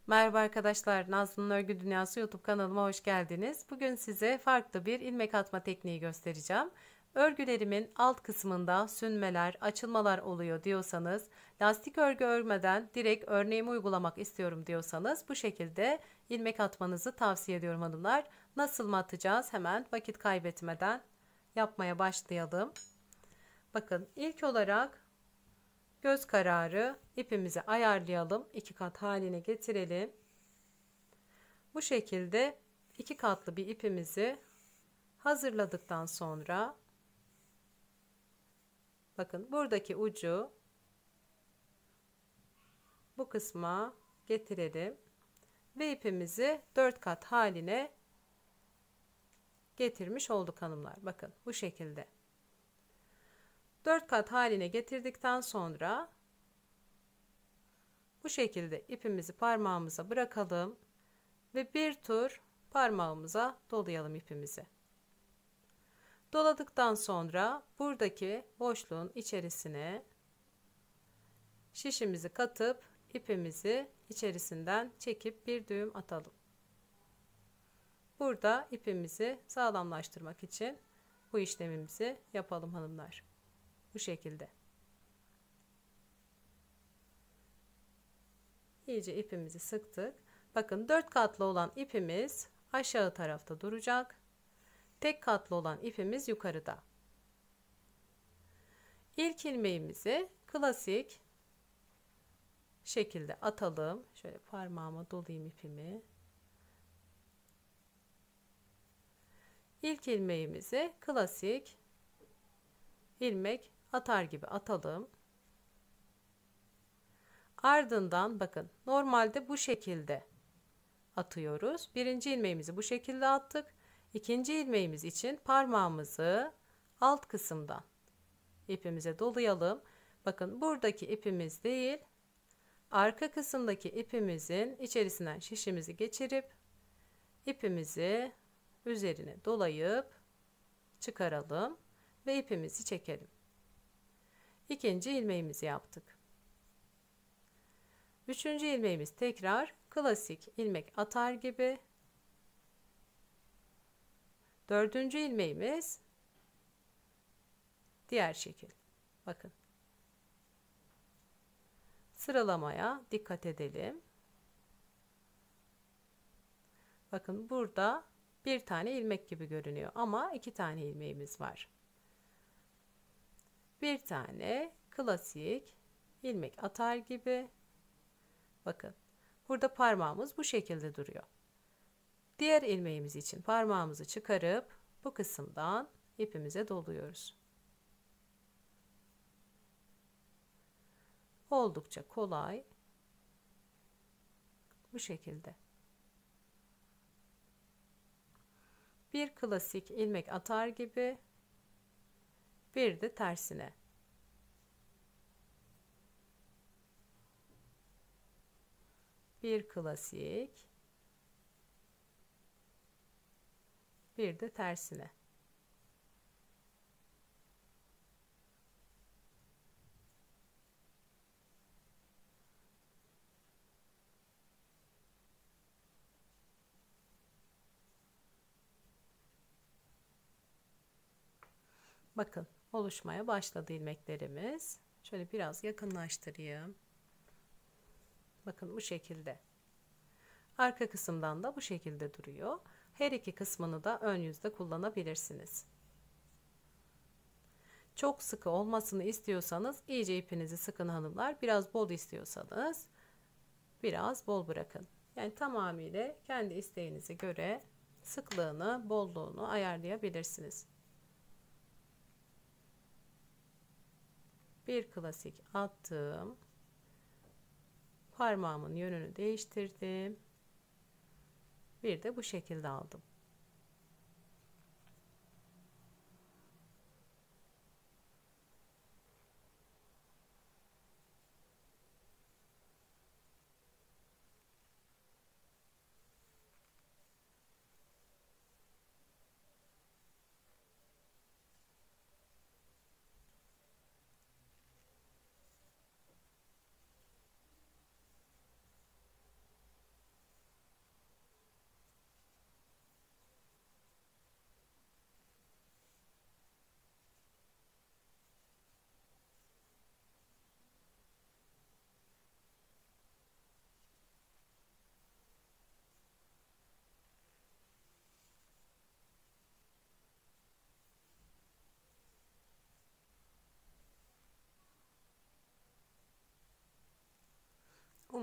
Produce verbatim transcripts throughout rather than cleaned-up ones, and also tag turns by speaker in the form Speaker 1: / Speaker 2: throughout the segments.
Speaker 1: Merhaba arkadaşlar, Nazlı'nın Örgü Dünyası YouTube kanalıma hoş geldiniz. Bugün size farklı bir ilmek atma tekniği göstereceğim. Örgülerimin alt kısmında sünmeler, açılmalar oluyor diyorsanız, lastik örgü örmeden direkt örneğimi uygulamak istiyorum diyorsanız bu şekilde ilmek atmanızı tavsiye ediyorum hanımlar. Nasıl mı atacağız? Hemen vakit kaybetmeden yapmaya başlayalım. Bakın ilk olarak göz kararı ipimizi ayarlayalım. İki kat haline getirelim. Bu şekilde iki katlı bir ipimizi hazırladıktan sonra bakın buradaki ucu bu kısma getirelim ve ipimizi dört kat haline getirmiş olduk hanımlar. Bakın bu şekilde. dört kat haline getirdikten sonra bu şekilde ipimizi parmağımıza bırakalım ve bir tur parmağımıza dolayalım ipimizi. Doladıktan sonra buradaki boşluğun içerisine şişimizi katıp ipimizi içerisinden çekip bir düğüm atalım. Burada ipimizi sağlamlaştırmak için bu işlemimizi yapalım hanımlar. Bu şekilde. İyice ipimizi sıktık. Bakın dört katlı olan ipimiz aşağı tarafta duracak. Tek katlı olan ipimiz yukarıda. İlk ilmeğimizi klasik şekilde atalım. Şöyle parmağıma dolayayım ipimi. İlk ilmeğimizi klasik ilmek atar gibi atalım. Ardından bakın normalde bu şekilde atıyoruz. Birinci ilmeğimizi bu şekilde attık. İkinci ilmeğimiz için parmağımızı alt kısımdan ipimize dolayalım. Bakın buradaki ipimiz değil, arka kısımdaki ipimizin içerisinden şişimizi geçirip ipimizi üzerine dolayıp çıkaralım ve ipimizi çekelim. İkinci ilmeğimizi yaptık. Üçüncü ilmeğimiz tekrar klasik ilmek atar gibi. Dördüncü ilmeğimiz diğer şekil. Bakın. Sıralamaya dikkat edelim. Bakın burada bir tane ilmek gibi görünüyor ama iki tane ilmeğimiz var. Bir tane klasik ilmek atar gibi. Bakın. Burada parmağımız bu şekilde duruyor. Diğer ilmeğimiz için parmağımızı çıkarıp bu kısımdan ipimize doluyoruz. Oldukça kolay. Bu şekilde. Bir klasik ilmek atar gibi, bir de tersine. Bir klasik, bir de tersine. Bakın oluşmaya başladı ilmeklerimiz. Şöyle biraz yakınlaştırayım. Bakın bu şekilde. Arka kısımdan da bu şekilde duruyor. Her iki kısmını da ön yüzde kullanabilirsiniz. Çok sıkı olmasını istiyorsanız iyice ipinizi sıkın hanımlar. Biraz bol istiyorsanız biraz bol bırakın. Yani tamamıyla kendi isteğinize göre sıklığını, bolluğunu ayarlayabilirsiniz. Bir klasik attım. Parmağımın yönünü değiştirdim. Bir de bu şekilde aldım.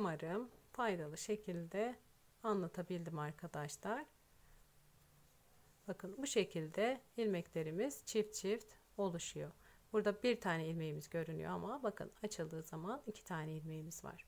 Speaker 1: Umarım faydalı şekilde anlatabildim arkadaşlar. Bakın bu şekilde ilmeklerimiz çift çift oluşuyor. Burada bir tane ilmeğimiz görünüyor ama bakın açıldığı zaman iki tane ilmeğimiz var.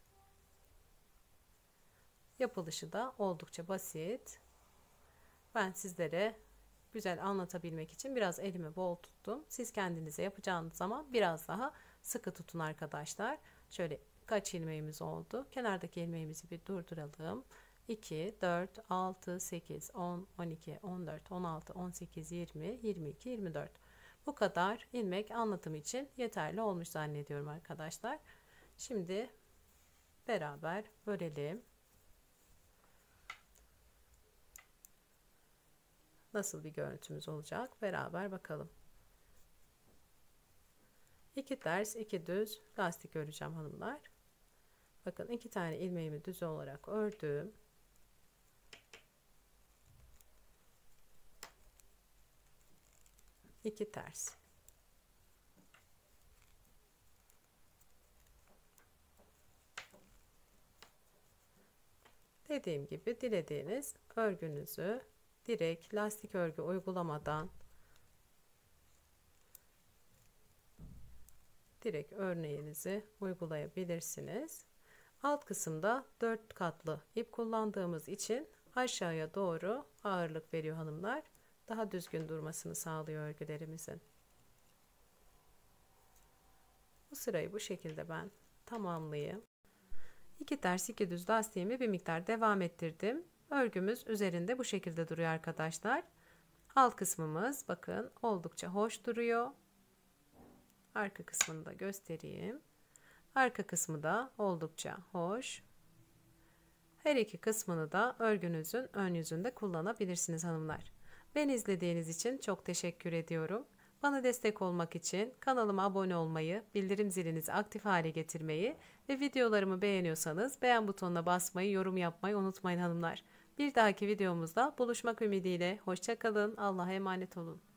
Speaker 1: Yapılışı da oldukça basit. Ben sizlere güzel anlatabilmek için biraz elimi bol tuttum. Siz kendinize yapacağınız zaman biraz daha sıkı tutun arkadaşlar. Şöyle kaç ilmeğimiz oldu? Kenardaki ilmeğimizi bir durduralım. iki, dört, altı, sekiz, on, on iki, on dört, on altı, on sekiz, yirmi, yirmi iki, yirmi dört. Bu kadar ilmek anlatım için yeterli olmuş zannediyorum arkadaşlar. Şimdi beraber örelim. Nasıl bir görüntümüz olacak? Beraber bakalım. İki ters, iki düz lastik öreceğim hanımlar. Bakın iki tane ilmeğimi düz olarak ördüm. İki ters. Dediğim gibi dilediğiniz örgünüzü direkt lastik örgü uygulamadan direkt örneğinizi uygulayabilirsiniz. Alt kısımda dört katlı ip kullandığımız için aşağıya doğru ağırlık veriyor hanımlar. Daha düzgün durmasını sağlıyor örgülerimizin. Bu sırayı bu şekilde ben tamamlayayım. İki ters iki düz lastiğimi bir miktar devam ettirdim. Örgümüz üzerinde bu şekilde duruyor arkadaşlar. Alt kısmımız bakın oldukça hoş duruyor. Arka kısmını da göstereyim. Arka kısmı da oldukça hoş. Her iki kısmını da örgünüzün ön yüzünde kullanabilirsiniz hanımlar. Beni izlediğiniz için çok teşekkür ediyorum. Bana destek olmak için kanalıma abone olmayı, bildirim zilinizi aktif hale getirmeyi ve videolarımı beğeniyorsanız beğen butonuna basmayı, yorum yapmayı unutmayın hanımlar. Bir dahaki videomuzda buluşmak ümidiyle. Hoşça kalın. Allah'a emanet olun.